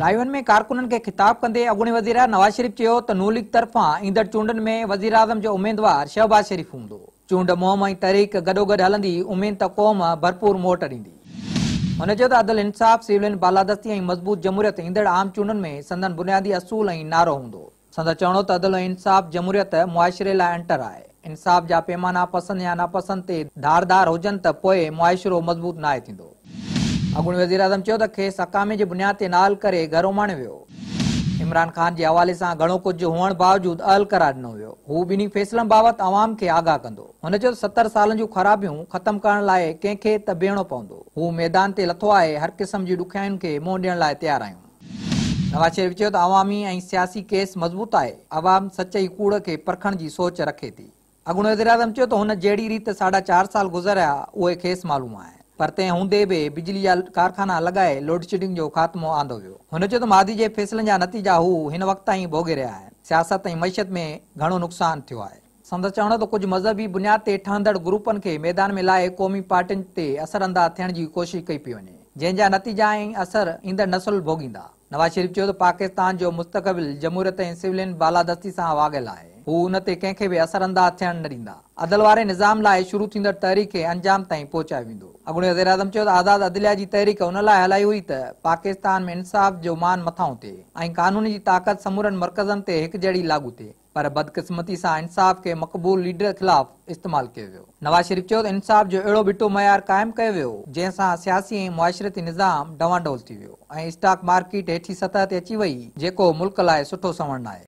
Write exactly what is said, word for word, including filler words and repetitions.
रायवन में कारकुननि खे ख़िताब कंदे अॻूणे वज़ीर नवाज़ शरीफ़ चयो त नून लीग तरफ़ां ईंदड़ चूंडनि में वज़ीर आज़म जो उम्मीदवार शहबाज शरीफ़ हूंदो। चूंड मुहिम ऐं तहरीक गॾोगॾु हलंदी, उमेद त क़ौम भरपूर मोट ॾींदी। हुन चयो त अदल इंसाफ़, सिविलियन बालादस्ती ऐं मज़बूत जमूरियत ईंदड़ आम चूंडनि में संदन बुनियादी असूल ऐं नारो हूंदो। संदन चवणो त अदल ऐं इंसाफ़ जमूरियत मुआशिरे लाइ अंटर आहे। इंसाफ़ जा पैमाना पसंदि या नापसंदि ते धारदार हुजनि त पोइ मुआशिरो मज़बूत नाहे थींदो। अॻूणे वज़ीर आज़म चयो त खेसि अकामे जे बुनियाद ते नाल करे घर उमाणे वियो। इमरान ख़ान जे हवाले सां घणो कुझु हुअण बावजूदि अहल करार ॾिनो वियो। हू ॿिन्ही फ़ैसिलनि बाबति अवाम खे आगाह कंदो। हुन चयो त सतरि सालनि जूं ख़राबियूं ख़तमु करण लाइ कंहिंखे त बीहणो पवंदो। हू मैदान ते लथो आहे, हर क़िस्म जी ॾुखियाईयुनि खे मुंहुं ॾियण लाइ तयारु आहियूं। नवाज़ शरीफ़ चयो त अवामी ऐं सियासी केस मज़बूत आहे। अवाम सचई कूड़ खे परखण जी सोच रखे थी। अॻूणे वज़ीर आज़म चयो त हुन जहिड़ी रीति साढा चारि साल गुज़रिया उहे खेसि मालूम आहे, पर तंहिं हूंदे बि बिजली जा कारखाना लॻाए लोड शेडिंग जो ख़ात्मो आंदो वियो। हुन चयो त मादी जे फ़ैसिलनि जा नतीजा हू हिन वक़्त ताईं भोगे रहिया आहिनि। सियासत ऐं मईशत में घणो नुक़सानु थियो आहे। संदसि चवणो त कुझु मज़हबी बुनियाद ते ठहंदड़ ग्रुपनि खे मैदान में लाइ क़ौमी पार्टियुनि ते असरअंदाज़ थियण जी कोशिशि कई पई वञे, जंहिंजा नतीजा ऐं असर ईंदड़ नसुल भोगींदा। नवाज़ शरीफ़ चयो त पाकिस्तान जो मुस्तक़बिल जमूरियत ऐं सिविलियन बालादस्ती सां वाॻियल आहे। हू उन ते कंहिंखे बि असरअंदाज़ थियण न ॾींदा। अदल वारे निज़ाम लाइ शुरू थींदड़ तहरीक खे अंजाम ताईं पहुचायो वेंदो। अॻूणे वज़ीर आज़म चयो त आज़ाद अदलिया जी तहरीक उन लाइ हलाई हुई त पाकिस्तान में इंसाफ़ जो मान मथां थिए ऐं कानून जी ताक़त समूरनि मर्कज़नि ते हिकु जहिड़ी लागू थिए, पर बदकिस्मती सां इंसाफ़ खे मक़बूल लीडर ख़िलाफ़ इस्तेमालु कयो वियो। नवाज़ शरीफ़ चयो त इंसाफ़ जो अहिड़ो बिटो मयार क़ाइमु कयो वियो जंहिंसां सियासी ऐं मुआशिरती निज़ाम डवांडोल थी वियो ऐं स्टॉक मार्केट हेठी सतह ते अची वई, जेको मुल्क लाइ सुठो सवण आहे।